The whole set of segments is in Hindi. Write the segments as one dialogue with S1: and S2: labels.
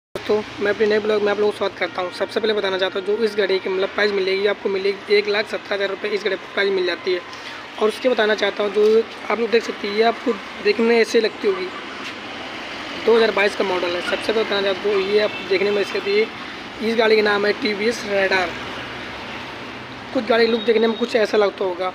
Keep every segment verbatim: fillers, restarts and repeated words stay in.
S1: दोस्तों, मैं अपने नए ब्लॉग में आप लोगों को स्वागत करता हूं। सबसे पहले बताना चाहता हूं जो इस गाड़ी की मतलब प्राइस मिलेगी आपको मिलेगी एक लाख सत्तर हज़ार रुपये इस गाड़ी की प्राइस मिल जाती है। और उसके बताना चाहता हूं जो आप लोग देख सकते हैं ये आपको देखने में ऐसे लगती होगी। दो हज़ार बाईस का मॉडल है। सबसे पहले बताना चाहता हूँ ये आप देखने में ऐसे है। इस गाड़ी का नाम है टी वी एस रेडार। कुछ गाड़ी लुक देखने में कुछ ऐसा लगता होगा।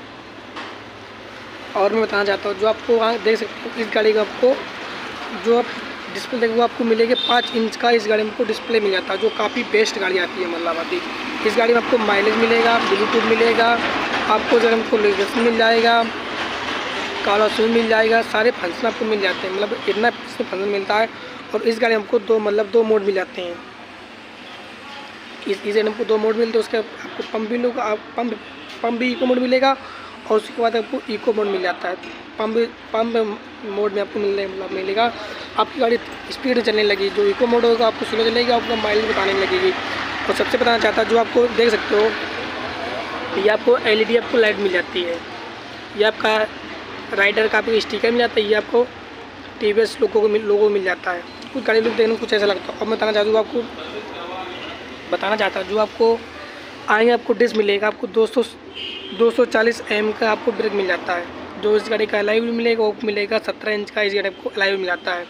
S1: और मैं बताना चाहता हूँ जो आपको वहाँ देख सकते हो इस गाड़ी का आपको जो आप डिस्प्ले देखो आपको मिलेगी पाँच इंच का इस गाड़ी में आपको डिस्प्ले मिल जाता है, जो काफ़ी बेस्ट गाड़ी आती है मतलब अभी इस गाड़ी में आपको माइलेज मिलेगा, ब्लूटूथ मिलेगा, आपको जगह आपको लेजर मिल जाएगा, काला सून मिल जाएगा, सारे फंक्शन आपको मिल जाते हैं। मतलब इतना इसमें फंक्शन मिलता है। और इस गाड़ी में आपको दो मतलब दो मोड मिल जाते हैं। इस इस गाड़ी में आपको दो मोड मिलते हैं। उसके आपको पंप भी लोग पंप पंप भी इको मोड मिलेगा और उसके बाद आपको इको मोड मिल जाता है। पंप पंप मोड में आपको मिलने मतलब मिलेगा आपकी गाड़ी स्पीड चलने लगी। जो इको मोड होगा आपको स्लो चलेगी, आपको माइलेज बताने लगेगी। और सबसे बताना चाहता जो आपको देख सकते हो ये आपको एलईडी आपको लाइट मिल जाती है। ये आपका राइडर का आपको स्टिकर मिल जाता है। ये आपको टी वी एस लोगों को मिल लोगों को मिल जाता है। कुछ गाड़ी लोग देखने में कुछ ऐसा लगता है। अब मैं बताना चाहता हूँ आपको बताना चाहता हूँ जो आपको आगे आपको डिस्क मिलेगा आपको दो सौ दो सौ चालीस एम का आपको ब्रेक मिल जाता है। जो इस गाड़ी का अलाइ भी मिलेगा वो मिलेगा सत्रह इंच का इस गाड़ी को अलाइ भी मिल जाता है।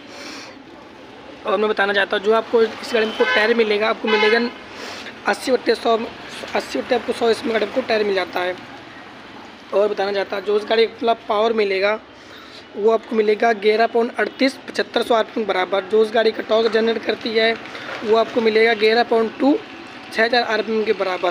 S1: और मैं बताना चाहता हूँ जो आपको इस गाड़ी में टायर मिलेगा आपको मिलेगा अस्सी बट्टे सौ अस्सी बट्टे आपको सौ इसमें गाड़ी को टायर मिल जाता है। और बताना चाहता हूँ जो इस गाड़ी का पावर मिलेगा वो आपको मिलेगा ग्यारह पॉइंट अड़तीस पचहत्तर सौ आर पी एम बराबर। जो उस गाड़ी का टॉर्क जनरेट करती है वो आपको मिलेगा ग्यारह पॉइंट टू छः हज़ार आर पी एम के बराबर।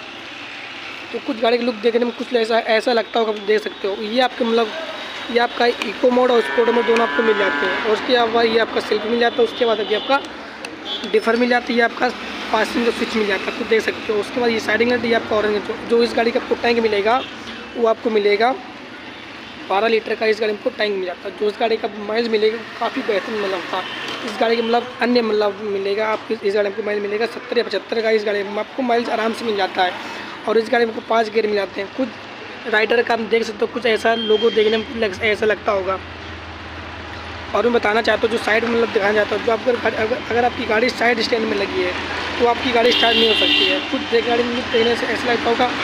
S1: तो कुछ गाड़ी का लुक देखने में कुछ ऐसा ऐसा लगता होगा, आप देख सकते हो। ये आपके मतलब ये आपका इको मोड और स्पोर्ट मोड दोनों आपको मिल जाते हैं। और उसके बाद ये आपका सेल्फ मिल जाता है। उसके बाद अभी आपका डिफर मिल जाती है, आपका पासिंग का स्विच मिल जाता है, तो देख सकते हो। उसके बाद ये साइडिंग लाइट ये आपका ऑरेंज जो, जो इस गाड़ी का आपको टैंक मिलेगा वो आपको मिलेगा बारह लीटर का इस गाड़ी में आपको टैंक मिल जाता है। जो इस गाड़ी का माइलेज मिलेगा काफ़ी बेहतरीन मतलब था। इस गाड़ी के मतलब अन्य मतलब मिलेगा आपको इस गाड़ी में माइलेज मिलेगा सत्तर या पचहत्तर का इस गाड़ी में आपको माइलेज आराम से मिल जाता है। और इस गाड़ी में आपको पाँच गियर मिल जाते हैं। कुछ राइडर का आप देख सकते हो कुछ ऐसा लोगो देखने में कुछ ऐसा लगता होगा। और मैं बताना चाहता हूँ जो साइड में मतलब दिखाना चाहता हूँ जो आपको अगर अगर आपकी गाड़ी साइड स्टैंड में लगी है तो आपकी गाड़ी स्टार्ट नहीं हो सकती है। कुछ देख गाड़ी में देखने से ऐसा लगता होगा।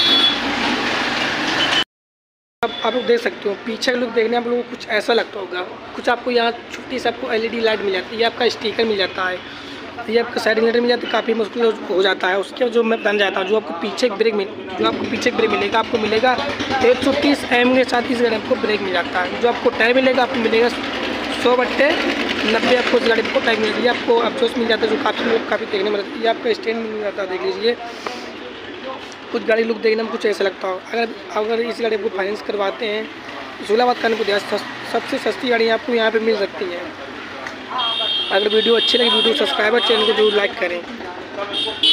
S1: आप आप लोग देख सकते हो पीछे का लुक देखने आप लोगों को कुछ ऐसा लगता होगा। कुछ आपको यहाँ छोटी सी आपको एलईडी लाइट मिल जाती है, ये आपका स्टिकर मिल जाता है, ये आपका साइडिंग लाइट मिल जाती है, काफ़ी मुश्किल हो जाता है। उसके जो मैं बताना चाहता हूँ जो आपको पीछे ब्रेक मिल जो आपको पीछे ब्रेक मिलेगा आपको मिलेगा एक सौ तीस एम के साथ इस गाड़ी आपको ब्रेक मिल जाता है। जो आपको टायर मिलेगा आपको मिलेगा सौ बट्टे नब्बे आपको इस गाड़ी को टायर मिल जाती है। आपको अफसोस मिल जाता है जो काफ़ी लोग काफ़ी देखने में लगती है। आपका स्टैंड मिल जाता है, देख लीजिए। कुछ गाड़ी लुक देखने में कुछ ऐसा लगता हो। अगर अगर इस गाड़ी को फाइनेंस करवाते हैं जुलाबाद करने को दिया सबसे सस्ती गाड़ी आपको यहाँ पे मिल सकती है। अगर वीडियो अच्छी लगी वीडियो सब्सक्राइबर चैनल को जरूर लाइक करें।